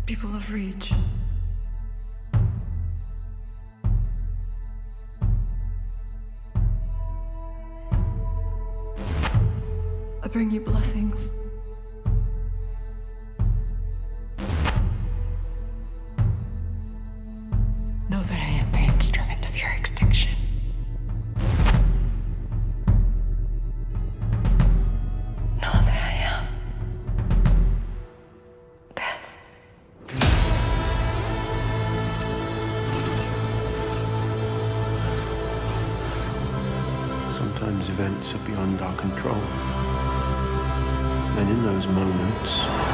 People of Reach. I bring you blessings. Know that I am the instrument of your extinction. Know that I am death. Sometimes events are beyond our control. And in those moments,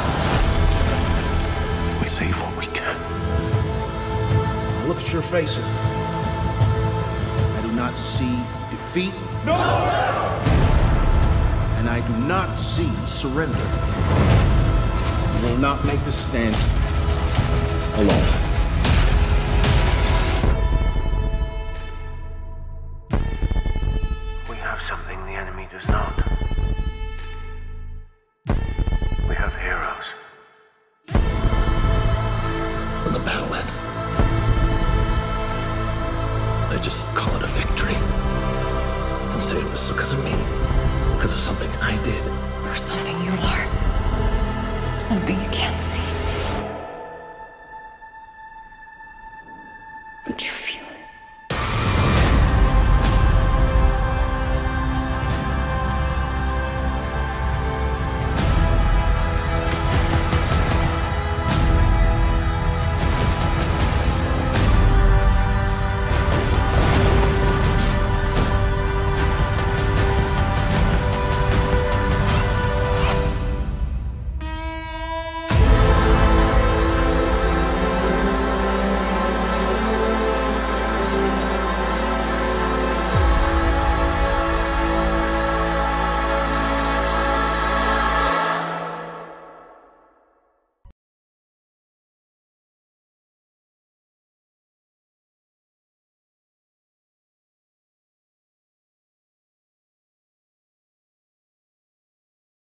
we save what we can. Look at your faces. I do not see defeat. No! And I do not see surrender. You will not make a stand alone. We have something the enemy does not. We have heroes. When the battle ends, they just call it a victory and say it was because of me, because of something I did. Or something you are. Something you can't see.